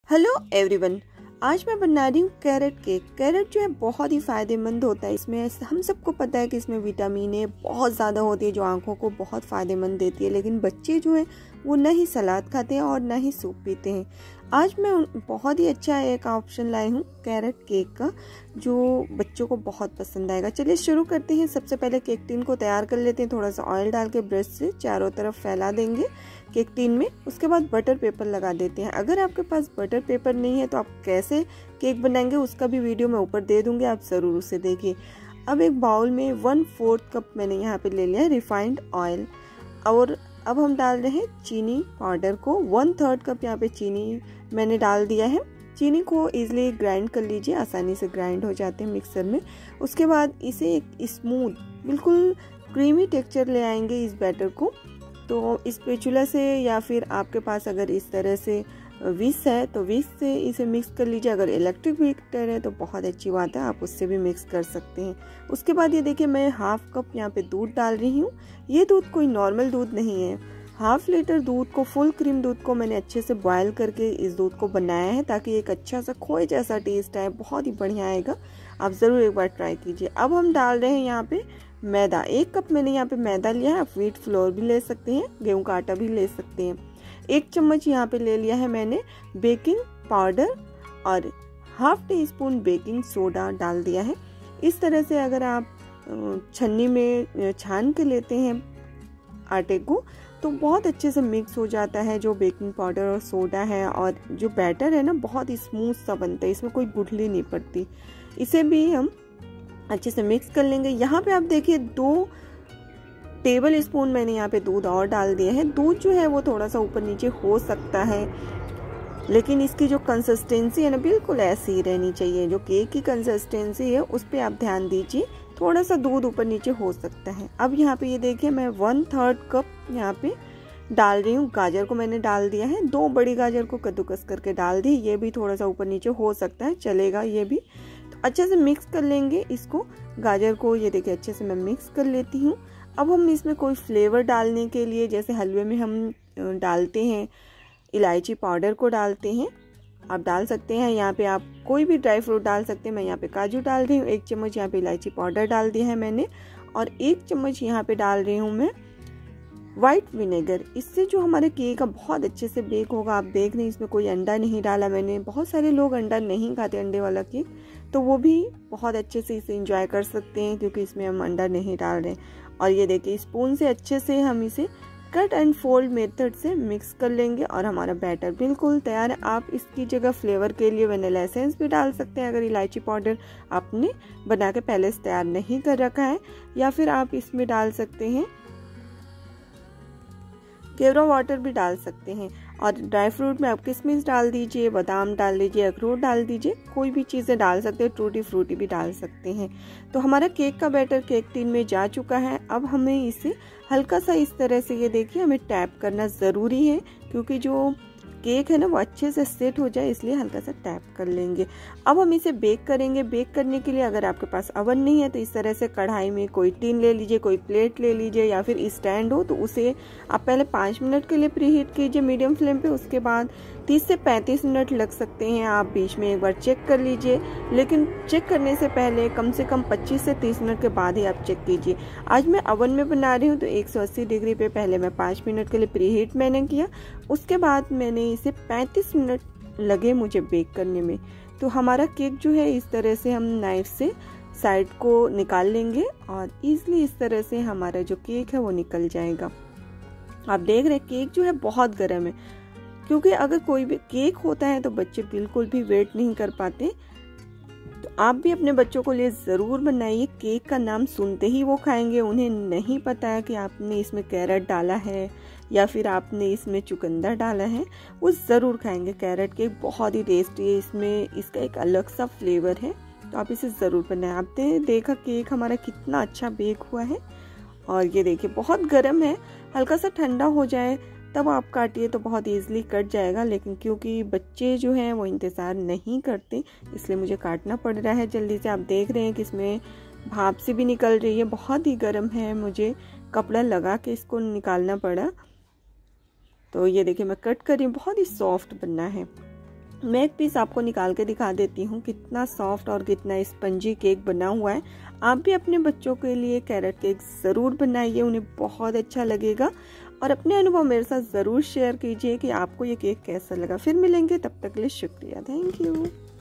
Hello everyone, आज मैं बना रही हूँ कैरेट केक। कैरेट जो है बहुत ही फ़ायदेमंद होता है। इसमें हम सबको पता है कि इसमें विटामिन ए बहुत ज़्यादा होती है जो आंखों को बहुत फ़ायदेमंद देती है, लेकिन बच्चे जो हैं वो ना ही सलाद खाते हैं और ना ही सूप पीते हैं। आज मैं बहुत ही अच्छा एक ऑप्शन लाई हूँ कैरेट केक का जो बच्चों को बहुत पसंद आएगा। चलिए शुरू करते हैं। सबसे पहले केक टिन को तैयार कर लेते हैं। थोड़ा सा ऑयल डाल के ब्रश से चारों तरफ फैला देंगे केक टिन में। उसके बाद बटर पेपर लगा देते हैं। अगर आपके पास बटर पेपर नहीं है तो आप कैसे केक बनाएंगे उसका भी वीडियो मैं ऊपर दे दूंगी, आप ज़रूर उसे देखिए। अब एक बाउल में 1/4 कप मैंने यहाँ पे ले लिया है रिफाइंड ऑयल, और अब हम डाल रहे हैं चीनी पाउडर को। 1/3 कप यहाँ पे चीनी मैंने डाल दिया है। चीनी को इजीली ग्राइंड कर लीजिए, आसानी से ग्राइंड हो जाते हैं मिक्सर में। उसके बाद इसे एक स्मूथ बिल्कुल क्रीमी टेक्सचर ले आएंगे इस बैटर को। तो स्पैचुला से या फिर आपके पास अगर इस तरह से विस्क है तो विस्क से इसे मिक्स कर लीजिए। अगर इलेक्ट्रिक व्हिस्कर है तो बहुत अच्छी बात है, आप उससे भी मिक्स कर सकते हैं। उसके बाद ये देखिए मैं 1/2 कप यहाँ पे दूध डाल रही हूँ। ये दूध कोई नॉर्मल दूध नहीं है। 1/2 लीटर दूध को, फुल क्रीम दूध को मैंने अच्छे से बॉयल करके इस दूध को बनाया है ताकि एक अच्छा सा खोए जैसा टेस्ट आए, बहुत ही बढ़िया आएगा। आप ज़रूर एक बार ट्राई कीजिए। अब हम डाल रहे हैं यहाँ पे मैदा। 1 कप मैंने यहाँ पे मैदा लिया है। आप व्हीट फ्लोर भी ले सकते हैं, गेहूं का आटा भी ले सकते हैं। 1 चम्मच यहाँ पे ले लिया है मैंने बेकिंग पाउडर और 1/2 टीस्पून बेकिंग सोडा डाल दिया है। इस तरह से अगर आप छन्नी में छान के लेते हैं आटे को तो बहुत अच्छे से मिक्स हो जाता है जो बेकिंग पाउडर और सोडा है, और जो बैटर है ना बहुत ही स्मूथ सा बनता है, इसमें कोई गुठली नहीं पड़ती। इसे भी हम अच्छे से मिक्स कर लेंगे। यहाँ पे आप देखिए 2 टेबल स्पून मैंने यहाँ पे दूध और डाल दिया है। दूध जो है वो थोड़ा सा ऊपर नीचे हो सकता है, लेकिन इसकी जो कंसिस्टेंसी है ना बिल्कुल ऐसी ही रहनी चाहिए। जो केक की कंसिस्टेंसी है उस पर आप ध्यान दीजिए, थोड़ा सा दूध ऊपर नीचे हो सकता है। अब यहाँ पे ये देखिए मैं 1/3 कप यहाँ पे डाल रही हूँ। गाजर को मैंने डाल दिया है। 2 बड़ी गाजर को कद्दूकस करके डाल दी। ये भी थोड़ा सा ऊपर नीचे हो सकता है, चलेगा ये भी। तो अच्छे से मिक्स कर लेंगे इसको, गाजर को। ये देखिए अच्छे से मैं मिक्स कर लेती हूँ। अब हम इसमें कोई फ्लेवर डालने के लिए, जैसे हलवे में हम डालते हैं इलायची पाउडर को डालते हैं, आप डाल सकते हैं। यहाँ पे आप कोई भी ड्राई फ्रूट डाल सकते हैं। मैं यहाँ पे काजू डाल रही हूँ। 1 चम्मच यहाँ पे इलायची पाउडर डाल दिया है मैंने, और 1 चम्मच यहाँ पे डाल रही हूँ मैं वाइट विनेगर। इससे जो हमारे केक का बहुत अच्छे से बेक होगा। आप देख रहे हैं इसमें कोई अंडा नहीं डाला मैंने। बहुत सारे लोग अंडा नहीं खाते, अंडे वाला केक, तो वो भी बहुत अच्छे से इसे एंजॉय कर सकते हैं क्योंकि इसमें हम अंडा नहीं डाल रहे हैं। और ये देखिए स्पून से अच्छे से हम इसे कट एंड फोल्ड मेथड से मिक्स कर लेंगे और हमारा बैटर बिल्कुल तैयार है। आप इसकी जगह फ्लेवर के लिए वनीला एसेंस भी डाल सकते हैं अगर इलायची पाउडर आपने बना के पहले से तैयार नहीं कर रखा है, या फिर आप इसमें डाल सकते हैं केवड़ा वाटर भी डाल सकते हैं। और ड्राई फ्रूट में आप किशमिश डाल दीजिए, बादाम डाल दीजिए, अखरोट डाल दीजिए, कोई भी चीज़ें डाल सकते हैं, टूटी फ्रूटी भी डाल सकते हैं। तो हमारा केक का बैटर केक टिन में जा चुका है। अब हमें इसे हल्का सा इस तरह से, ये देखिए हमें टैप करना ज़रूरी है क्योंकि जो केक है ना वो अच्छे से सेट हो जाए, इसलिए हल्का सा टैप कर लेंगे। अब हम इसे बेक करेंगे। बेक करने के लिए अगर आपके पास अवन नहीं है तो इस तरह से कढ़ाई में कोई टिन ले लीजिए, कोई प्लेट ले लीजिए, या फिर स्टैंड हो तो उसे आप पहले 5 मिनट के लिए प्री हीट कीजिए मीडियम फ्लेम पे। उसके बाद 30 से 35 मिनट लग सकते हैं। आप बीच में एक बार चेक कर लीजिए, लेकिन चेक करने से पहले कम से कम 25 से 30 मिनट के बाद ही आप चेक कीजिए। आज मैं अवन में बना रही हूँ तो 180 डिग्री पे पहले मैं 5 मिनट के लिए प्री हीट मैंने किया। उसके बाद मैंने इसे 35 मिनट लगे मुझे बेक करने में। तो हमारा केक जो है इस तरह से हम नाइफ से साइड को निकाल लेंगे और इजीली इस तरह से हमारा जो केक है वो निकल जाएगा। आप देख रहे हैं केक जो है बहुत गर्म है, क्योंकि अगर कोई भी केक होता है तो बच्चे बिल्कुल भी वेट नहीं कर पाते। तो आप भी अपने बच्चों को लिए ज़रूर बनाइए। केक का नाम सुनते ही वो खाएंगे। उन्हें नहीं पता है कि आपने इसमें कैरेट डाला है या फिर आपने इसमें चुकंदर डाला है, वो ज़रूर खाएंगे। कैरेट केक बहुत ही टेस्टी है, इसमें इसका एक अलग सा फ्लेवर है, तो आप इसे ज़रूर बनाएं। आपने देखा केक हमारा कितना अच्छा बेक हुआ है, और ये देखिए बहुत गर्म है। हल्का सा ठंडा हो जाए तब आप काटिए तो बहुत ईजिली कट जाएगा, लेकिन क्योंकि बच्चे जो हैं वो इंतज़ार नहीं करते इसलिए मुझे काटना पड़ रहा है जल्दी से। आप देख रहे हैं कि इसमें भाप से भी निकल रही है, बहुत ही गर्म है, मुझे कपड़ा लगा के इसको निकालना पड़ा। तो ये देखिए मैं कट कर रही हूँ, बहुत ही सॉफ्ट बनना है। मैं एक पीस आपको निकाल के दिखा देती हूँ कितना सॉफ्ट और कितना स्पंजी केक बना हुआ है। आप भी अपने बच्चों के लिए कैरेट केक ज़रूर बनाइए, उन्हें बहुत अच्छा लगेगा। और अपने अनुभव मेरे साथ ज़रूर शेयर कीजिए कि आपको ये केक कैसा लगा। फिर मिलेंगे, तब तक के लिए शुक्रिया, थैंक यू।